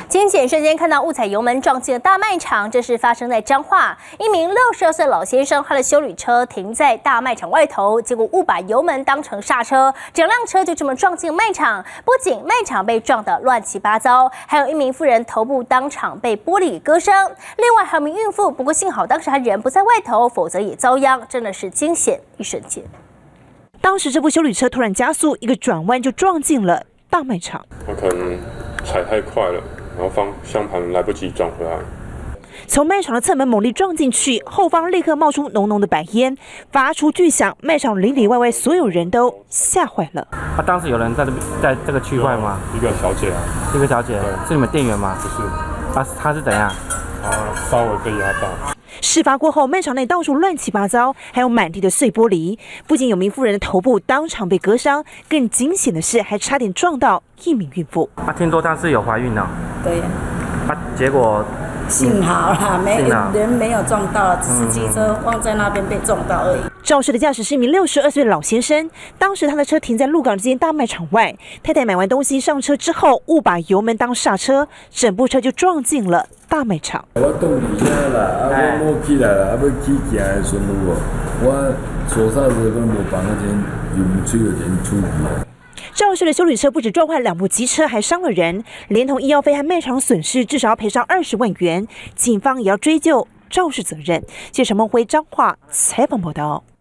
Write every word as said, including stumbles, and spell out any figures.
惊险瞬间看到误踩油门撞进了大卖场，这是发生在彰化，一名六十二岁老先生，他的休旅车停在大卖场外头，结果误把油门当成刹车，整辆车就这么撞进卖场。不仅卖场被撞得乱七八糟，还有一名妇人头部当场被玻璃割伤，另外还有名孕妇，不过幸好当时他人不在外头，否则也遭殃，真的是惊险一瞬间。 当时这部休旅车突然加速，一个转弯就撞进了大卖场。 我可能踩太快了。 然后方向盘来不及转回来， 从卖场的侧门猛力撞进去，后方立刻冒出浓浓的白烟，发出巨响，卖场里里外外所有人都吓坏了。 他、啊、当时有人在这在这个区块吗？ 一个小姐啊， 一个小姐是你们店员吗？ 不是， 他他是怎样？ 他稍微被压到。 事发过后，卖场内到处乱七八糟，还有满地的碎玻璃。不仅有名妇人的头部当场被割伤，更惊险的是，还差点撞到一名孕妇。 啊，听说她是有怀孕的。 对呀。 啊，结果幸好啦，没人没有撞到，只是机车放在那边被撞到而已。 肇事的驾驶是一名六十二岁的老先生，当时他的车停在鹿港这间大卖场外，太太买完东西上车之后，误把油门当刹车，整部车就撞进了大卖场。 我动伫遐啦，啊，我摸起来啦，啊，要起行的时阵有无？我左刹车可能无绑那天，油吹有点出去。 肇事的休旅车不止撞坏两部机车，还伤了人，连同医药费和卖场损失，至少要赔偿二十万元。警方也要追究肇事责任。记者孟辉彰化采访报道。